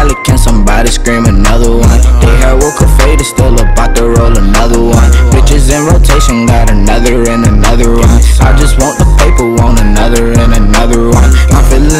Cali, can somebody scream another one? They heard Woka Fade is still about to roll another one. Bitches in rotation, got another and another one. I just want the paper, want another and another one. I'm feeling